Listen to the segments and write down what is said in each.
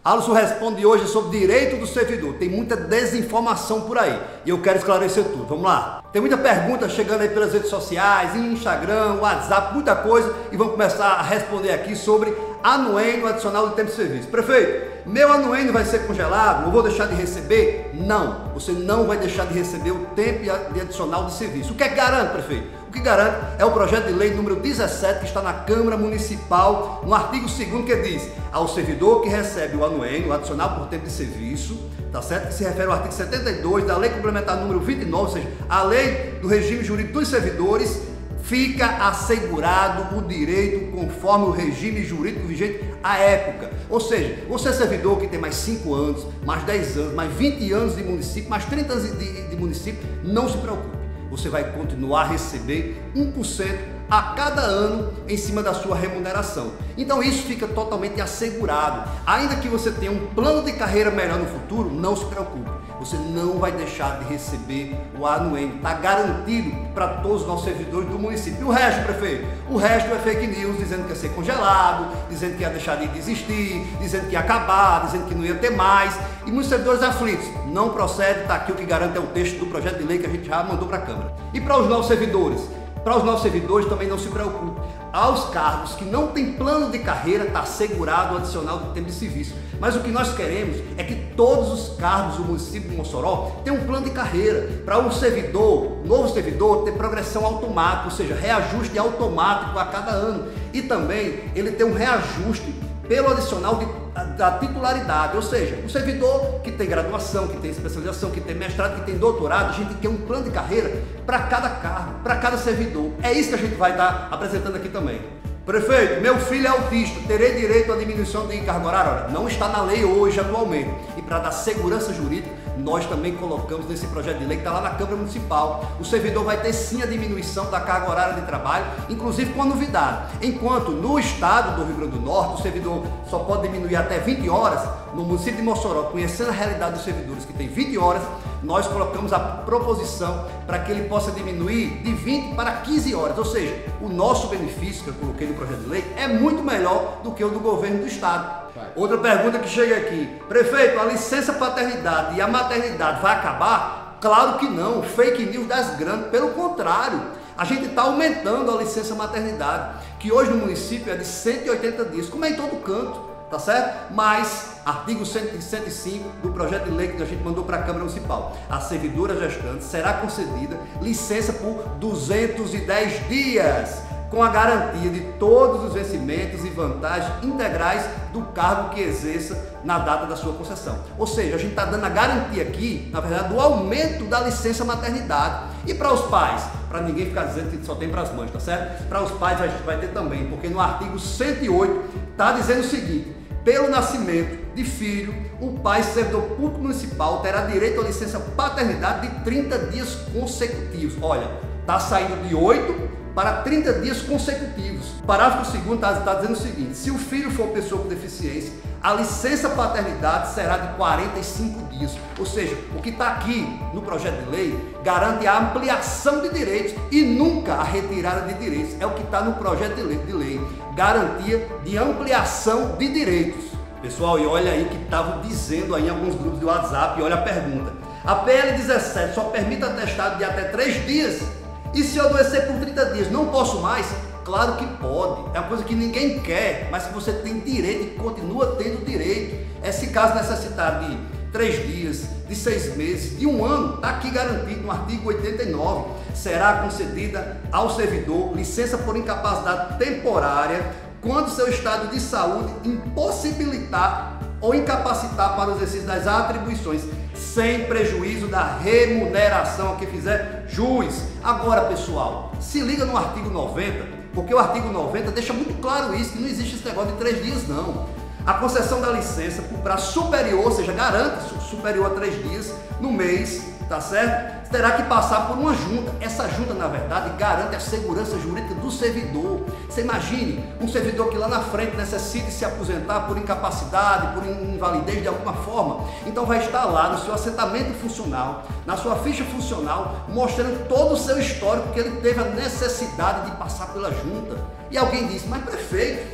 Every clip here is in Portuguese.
Alisson responde hoje sobre direito do servidor. Tem muita desinformação por aí e eu quero esclarecer tudo. Vamos lá. Tem muita pergunta chegando aí pelas redes sociais, Instagram, WhatsApp, muita coisa, e vamos começar a responder aqui sobre anuênio adicional do tempo de serviço. Prefeito, meu anuênio vai ser congelado? Eu vou deixar de receber? Não, você não vai deixar de receber o tempo de adicional de serviço. O que é que garante, prefeito? O que garante é o projeto de lei número 17 que está na Câmara Municipal, no artigo 2º, que diz: ao servidor que recebe o anuênio adicional por tempo de serviço, tá certo? Que se refere ao artigo 72 da Lei Complementar número 29, ou seja, a Lei do Regime Jurídico dos Servidores, fica assegurado o direito conforme o regime jurídico vigente à época. Ou seja, você é servidor que tem mais 5 anos, mais 10 anos, mais 20 anos de município, mais 30 anos de município, não se preocupe. Você vai continuar a receber 1% a cada ano em cima da sua remuneração. Então isso fica totalmente assegurado. Ainda que você tenha um plano de carreira melhor no futuro, não se preocupe. Você não vai deixar de receber o anuênio. Está garantido para todos os nossos servidores do município. E o resto, prefeito? O resto é fake news, dizendo que ia ser congelado, dizendo que ia deixar de existir, dizendo que ia acabar, dizendo que não ia ter mais. E muitos servidores aflitos. Não procede, está aqui o que garante é o texto do projeto de lei que a gente já mandou para a Câmara. E para os novos servidores? Para os nossos servidores também não se preocupe. Aos cargos que não têm plano de carreira, está assegurado o adicional do tempo de serviço. Mas o que nós queremos é que todos os cargos do município de Mossoró tenham um plano de carreira, para o servidor, novo servidor, ter progressão automática, ou seja, reajuste automático a cada ano. E também ele ter um reajuste pelo adicional da titularidade, ou seja, o servidor que tem graduação, que tem especialização, que tem mestrado, que tem doutorado, a gente quer um plano de carreira para cada cargo, para cada servidor. É isso que a gente vai estar apresentando aqui também. Prefeito, meu filho é autista, terei direito à diminuição de carga horária? Olha, não está na lei hoje, atualmente. E para dar segurança jurídica, nós também colocamos nesse projeto de lei que está lá na Câmara Municipal. O servidor vai ter sim a diminuição da carga horária de trabalho, inclusive com a novidade. Enquanto no estado do Rio Grande do Norte, o servidor só pode diminuir até 20 horas, no município de Mossoró, conhecendo a realidade dos servidores que tem 20 horas, nós colocamos a proposição para que ele possa diminuir de 20 para 15 horas. Ou seja, o nosso benefício que eu coloquei no projeto de lei é muito melhor do que o do governo do estado. Outra pergunta que chega aqui: prefeito, a licença paternidade e a maternidade vai acabar? Claro que não, fake news das grandes, pelo contrário, a gente está aumentando a licença maternidade, que hoje no município é de 180 dias, como é em todo canto, tá certo? Mas, artigo 105 do projeto de lei que a gente mandou para a Câmara Municipal, a servidora gestante será concedida licença por 210 dias, com a garantia de todos os vencimentos e vantagens integrais do cargo que exerça na data da sua concessão. Ou seja, a gente está dando a garantia aqui, na verdade, do aumento da licença maternidade. E para os pais? Para ninguém ficar dizendo que só tem para as mães, tá certo? Para os pais a gente vai ter também, porque no artigo 108 está dizendo o seguinte: pelo nascimento de filho, o pai servidor público municipal terá direito à licença paternidade de 30 dias consecutivos. Olha, está saindo de 8 para 30 dias consecutivos. O parágrafo 2º está dizendo o seguinte: se o filho for pessoa com deficiência, a licença paternidade será de 45 dias. Ou seja, o que está aqui no projeto de lei garante a ampliação de direitos e nunca a retirada de direitos. É o que está no projeto de lei, garantia de ampliação de direitos. Pessoal, e olha aí o que estavam dizendo aí em alguns grupos do WhatsApp, e olha a pergunta: a PL 17 só permite atestado de até 3 dias? E se eu adoecer por 30 dias, não posso mais? Claro que pode, é uma coisa que ninguém quer, mas que você tem direito e continua tendo direito. Esse caso necessitar de 3 dias, de 6 meses, de 1 ano, está aqui garantido no artigo 89. Será concedida ao servidor licença por incapacidade temporária quando seu estado de saúde impossibilitar ou incapacitar para o exercício das atribuições, sem prejuízo da remuneração a que fizer jus. Agora, pessoal, se liga no artigo 90, porque o artigo 90 deixa muito claro isso, que não existe esse negócio de 3 dias, não. A concessão da licença por prazo superior, ou seja, garante superior a 3 dias no mês, tá certo? Terá que passar por uma junta. Essa junta, na verdade, garante a segurança jurídica do servidor. Você imagine um servidor que lá na frente necessite se aposentar por incapacidade, por invalidez de alguma forma. Então vai estar lá no seu assentamento funcional, na sua ficha funcional, mostrando todo o seu histórico que ele teve a necessidade de passar pela junta. E alguém disse: mas prefeito,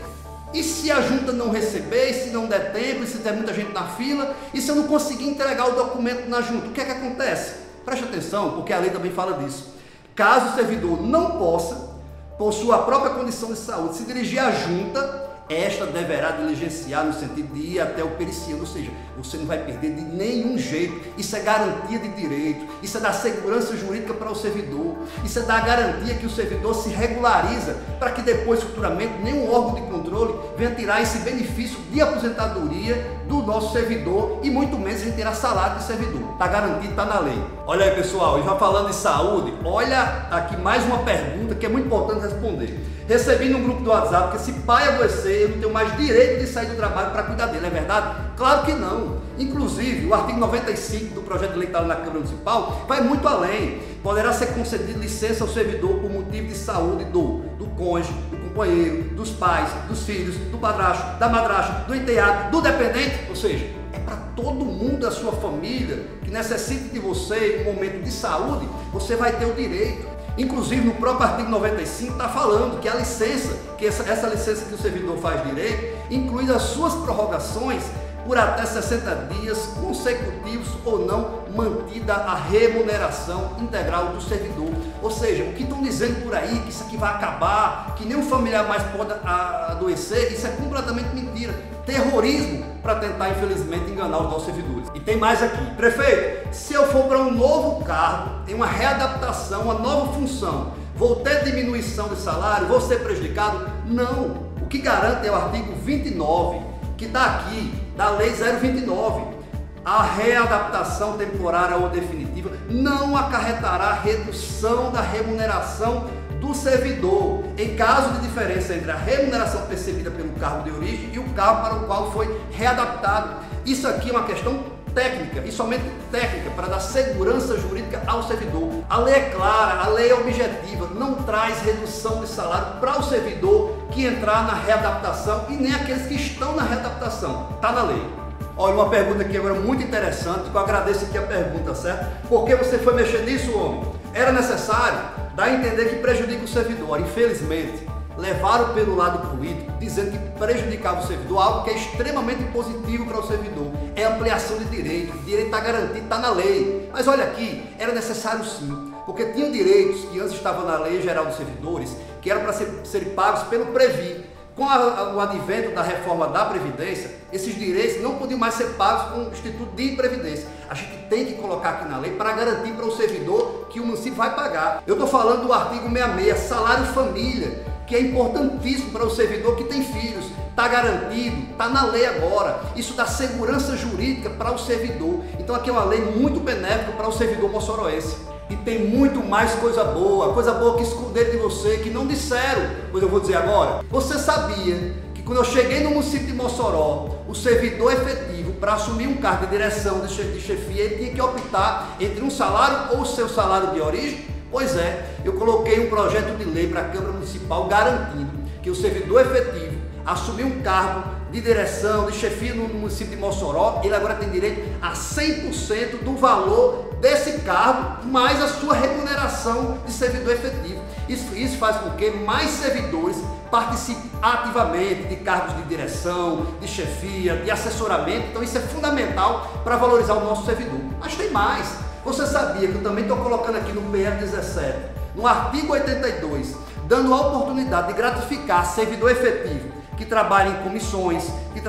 E se a junta não receber, e se não der tempo, e se der muita gente na fila, e se eu não conseguir entregar o documento na junta, o que é que acontece? Preste atenção, porque a lei também fala disso. Caso o servidor não possa, por sua própria condição de saúde, se dirigir à junta, esta deverá diligenciar no sentido de ir até o periciando, ou seja, você não vai perder de nenhum jeito. Isso é garantia de direito, isso é dar segurança jurídica para o servidor, isso é dar garantia que o servidor se regulariza para que depois, futuramente, nenhum órgão de controle venha tirar esse benefício de aposentadoria do nosso servidor e muito menos a gente terá salário de servidor. Está garantido, está na lei. Olha aí, pessoal, e já falando de saúde, olha aqui mais uma pergunta que é muito importante responder. Recebi no grupo do WhatsApp que se pai adoecer, eu não tenho mais direito de sair do trabalho para cuidar dele, é verdade? Claro que não. Inclusive, o artigo 95 do projeto de lei que está na Câmara Municipal vai muito além. Poderá ser concedida licença ao servidor por motivo de saúde do cônjuge, do companheiro, dos pais, dos filhos, do padrasto, da madrasta, do enteado, do dependente, ou seja, é para todo mundo da sua família que necessite de você em um momento de saúde, você vai ter o direito. Inclusive no próprio artigo 95 está falando que a licença, que essa licença que o servidor faz direito, inclui as suas prorrogações por até 60 dias consecutivos ou não, mantida a remuneração integral do servidor. Ou seja, o que estão dizendo por aí, que isso aqui vai acabar, que nenhum familiar mais pode adoecer, isso é completamente mentira. Terrorismo para tentar, infelizmente, enganar os nossos servidores. E tem mais aqui. Prefeito, se eu for para um novo cargo, em uma readaptação, uma nova função, vou ter diminuição de salário, vou ser prejudicado? Não. O que garante é o artigo 29, que está aqui, da Lei 029. A readaptação temporária ou definitiva não acarretará redução da remuneração do servidor, em caso de diferença entre a remuneração percebida pelo cargo de origem e o cargo para o qual foi readaptado. Isso aqui é uma questão técnica, e somente técnica, para dar segurança jurídica ao servidor. A lei é clara, a lei é objetiva, não traz redução de salário para o servidor que entrar na readaptação e nem aqueles que estão na readaptação. Está na lei. Olha, uma pergunta aqui agora muito interessante, que eu agradeço aqui a pergunta, certo? Por que você foi mexer nisso, homem? Era necessário dar a entender que prejudica o servidor. Infelizmente, levaram pelo lado político, dizendo que prejudicava o servidor, algo que é extremamente positivo para o servidor. É ampliação de direito, o direito está garantido, está na lei. Mas olha aqui, era necessário sim, porque tinham direitos que antes estavam na Lei Geral dos Servidores, que eram para serem pagos pelo Previ. Com o advento da reforma da Previdência, esses direitos não podiam mais ser pagos com o Instituto de Previdência. A gente tem que colocar aqui na lei para garantir para o servidor que o município vai pagar. Eu estou falando do artigo 66, salário família, que é importantíssimo para o servidor que tem filhos. Está garantido, está na lei agora. Isso dá segurança jurídica para o servidor. Então aqui é uma lei muito benéfica para o servidor moçoroense. E tem muito mais coisa boa que esconderam de você, que não disseram, pois eu vou dizer agora. Você sabia que quando eu cheguei no município de Mossoró, o servidor efetivo, para assumir um cargo de direção, de chefia, ele tinha que optar entre um salário ou o seu salário de origem? Pois é, eu coloquei um projeto de lei para a Câmara Municipal garantindo que o servidor efetivo assumir um cargo de direção, de chefia no município de Mossoró, ele agora tem direito a 100% do valor desse cargo, mais a sua remuneração de servidor efetivo. Isso faz com que mais servidores participem ativamente de cargos de direção, de chefia, de assessoramento. Então isso é fundamental para valorizar o nosso servidor. Mas tem mais. Você sabia que eu também estou colocando aqui no PL 17, no artigo 82, dando a oportunidade de gratificar servidor efetivo que trabalha em comissões,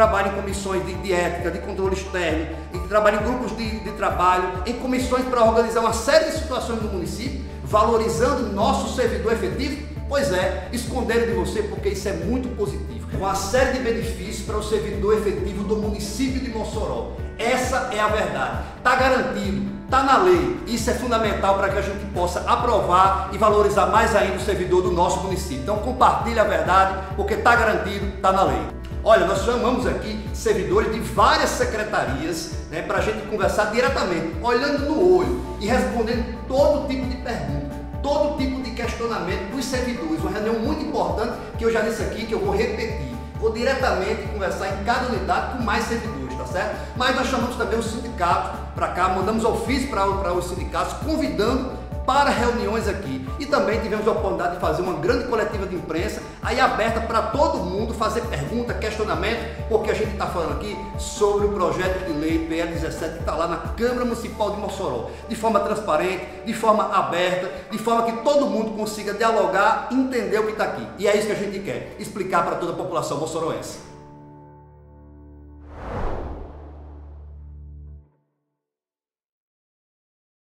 de ética, de controle externo, e que trabalha em grupos de trabalho, em comissões para organizar uma série de situações do município, valorizando o nosso servidor efetivo? Pois é, esconderam de você porque isso é muito positivo. Uma série de benefícios para o servidor efetivo do município de Mossoró. Essa é a verdade. Está garantido, está na lei. Isso é fundamental para que a gente possa aprovar e valorizar mais ainda o servidor do nosso município. Então compartilhe a verdade, porque está garantido, está na lei. Olha, nós chamamos aqui servidores de várias secretarias, né, para a gente conversar diretamente, olhando no olho e respondendo todo tipo de pergunta, todo tipo de questionamento dos servidores. Uma reunião muito importante que eu já disse aqui, que eu vou repetir. Vou diretamente conversar em cada unidade com mais servidores, tá certo? Mas nós chamamos também o sindicato para cá, mandamos ofício para os sindicatos, convidando para reuniões aqui. E também tivemos a oportunidade de fazer uma grande coletiva de imprensa, aí aberta para todo mundo fazer pergunta, questionamento, porque a gente está falando aqui sobre o projeto de lei PL 17 que está lá na Câmara Municipal de Mossoró, de forma transparente, de forma aberta, de forma que todo mundo consiga dialogar, entender o que está aqui. E é isso que a gente quer, explicar para toda a população moçoroense.